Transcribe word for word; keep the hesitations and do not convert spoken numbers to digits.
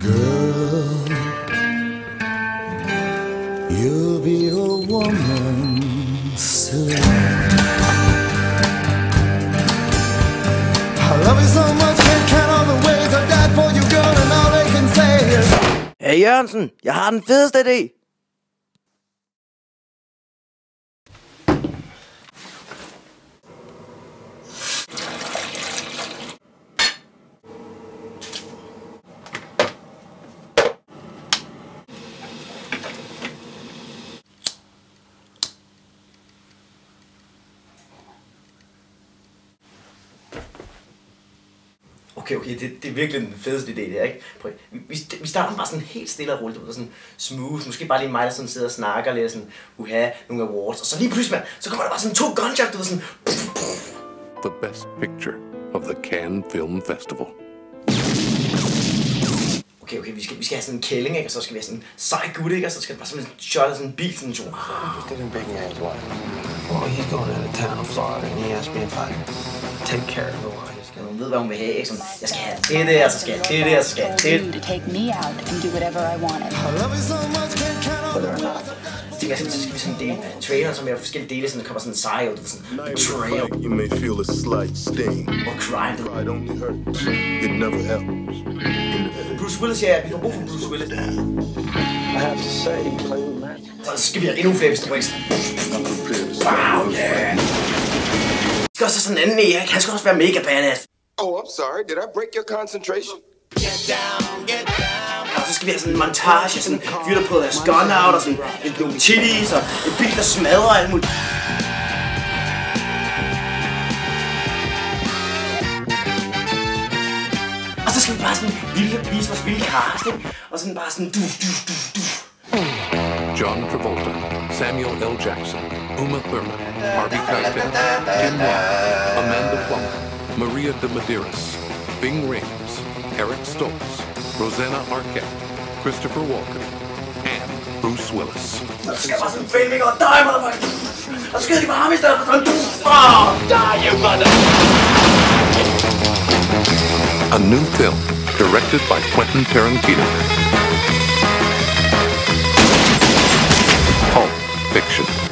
Girl, you'll be a woman soon. I love you so much, can't count all the ways I died for you, girl, and all they can say is Hey Jørgensen, jeg har den fedeste idé. Okay, okay, det, det er virkelig den fedeste idé, det er, ikke? Prøv, vi, vi starter bare sådan helt stille og roligt, og sådan smooth, måske bare lige mig, der sådan sidder og snakker lidt, sådan, uha, nogle awards, og så lige pludselig, man, så kommer der bare sådan to gunshots, du ved, sådan... The best picture of the Cannes Film Festival. Okay, okay, vi skal, vi skal have sådan en kælling, ikke? Og så skal vi have sådan en sej gut, ikke? Og så skal det bare sådan en shot af sådan en bil, sådan en sådan... Interested in Big Man's wife. Well, he's going out of town, Florida, and he asked me if I take care of the wife. Hun ved, hvad hun vil have, ikke? Sådan, jeg skal have det der, så skal jeg det der, så skal jeg det. To take me out and do whatever I wanted. I love you so much, can't count all the ways I died. Så tænker jeg, så skal vi sådan dele trailer, som er forskellige dele, sådan der kommer sådan en sej ud, sådan betrayal You may feel a slight sting. og crime. Pride only hurts. It never helps. Bruce Willis, ja, vi får brug for Bruce Willis. I have to say, he played with magic. Så skal vi have endnu flere instrumenter. Wow, yeah. Vi skal også have sådan en anden en, ikke? Han skal også være mega badass. Oh, I'm sorry. Did I break your concentration? Get down, get down. Og så skal vi have sådan en montage, sådan en fyr, der prøver deres gun out, og sådan et, nogle chilies, og en bil, der smadrer og alt muligt. Og så skal vi bare sådan vilde, vise vores vilde cast, ikke? Og sådan bare sådan du, du, du, du. John Travolta, Samuel L. Jackson, Uma Thurman, Harvey Keitel, Tim Roth, Amanda Plummer, Maria de Medeiros, Bing Rames, Eric Stoltz, Rosanna Arquette, Christopher Walken, and Bruce Willis. Og så skal jeg bare sådan filming og dig, motherfucker! Og så skyder de bare ham i stedet for sådan, oh! Die, you mother! A new film directed by Quentin Tarantino. Pulp Fiction.